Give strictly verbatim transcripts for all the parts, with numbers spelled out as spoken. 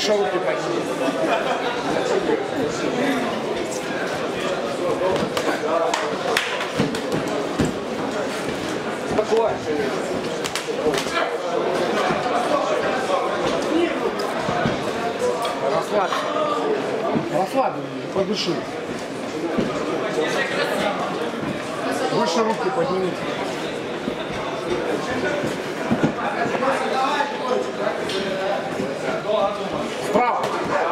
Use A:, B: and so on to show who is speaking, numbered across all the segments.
A: Выше руки подними. Спокойно. Расслабься. Расслабься, подыши. Выше руки подними. Справа.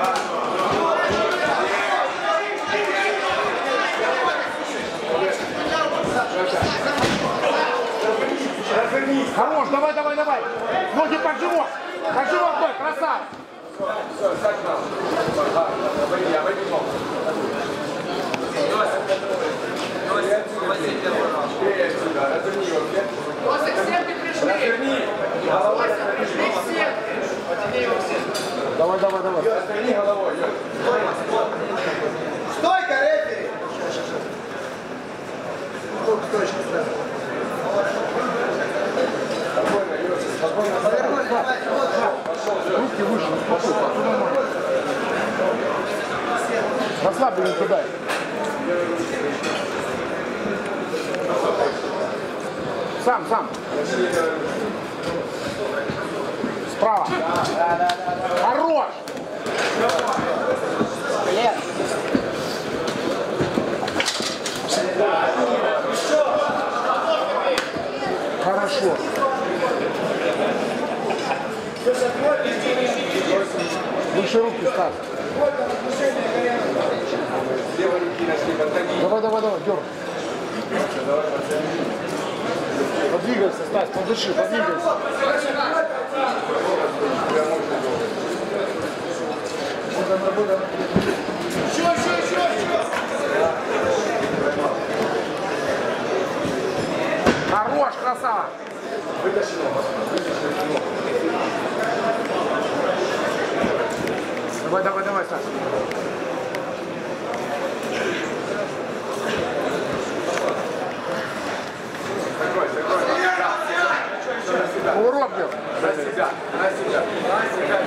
A: Хорош, давай, давай, давай. Ноги под живот. Под живот, бой, красавец. Давай, давай, давай.
B: Стойка, рефери! Точка сразу. Спокойно, спокойно.
A: Руки выше, спокойно. Расслабься, не туда. Сам, сам. Справа. Хорош!
B: Нет.
A: Хорошо. Выше руки ставь. Давай, давай, давай, дергай. Подвигайся, Стась, подыши, подвигайся.
B: Еще, еще, еще, еще.
A: Хорош, красава.
C: Вытащи ногу. Вытащи ногу.
A: Давай, давай, давай, Стас.
C: Закрой, закрой.
A: Поворот бьет.
C: На себя, на себя. На себя.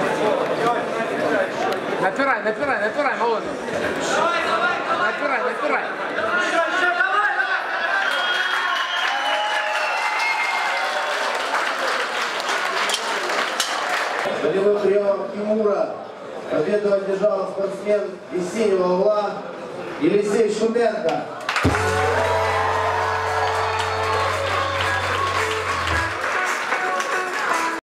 A: Напирай, напирай, напирай, молодой. Напирай, напирай.
D: Болевым приемом Тимура победу одержал спортсмен из синего угла Елисей Шуменко.